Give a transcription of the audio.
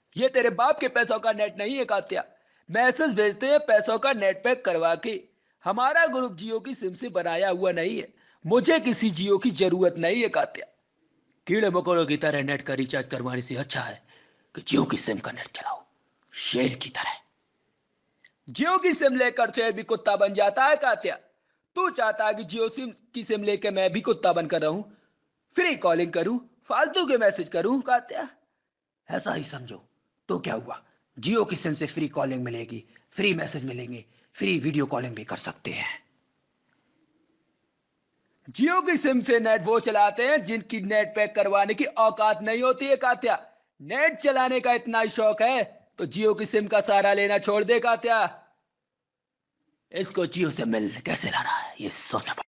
ये तेरे बाप के पैसों का नेट नहीं है कात्या। मैसेज भेजते हैं पैसों का नेट पैक करवा के। हमारा ग्रुप जियो की सिम से बनाया हुआ नहीं है। मुझे किसी जियो की जरूरत नहीं है कात्या। कीड़े मकोड़ों की तरह नेट का रिचार्ज करवाने से अच्छा है कि जियो की सिम का नेट चलाओ, शेर की तरह। जियो की सिम लेकर शेर भी कुत्ता बन जाता है कात्या। तू चाहता है कि जियो सिम की सिम लेकर मैं भी कुत्ता बनकर रहूं, फ्री कॉलिंग करूं, फालतू के मैसेज करूं कात्या। ऐसा ही समझो। तो क्या हुआ, जियो की सिम से फ्री कॉलिंग मिलेगी, फ्री मैसेज मिलेंगे, फ्री वीडियो कॉलिंग भी कर सकते हैं। जियो की सिम से नेट वो चलाते हैं जिनकी नेट पैक करवाने की औकात नहीं होती है कात्या। नेट चलाने का इतना ही शौक है तो जियो की सिम का सहारा लेना छोड़ दे कात्या। इसको जियो से मिल कैसे ला रहा है ये सोचना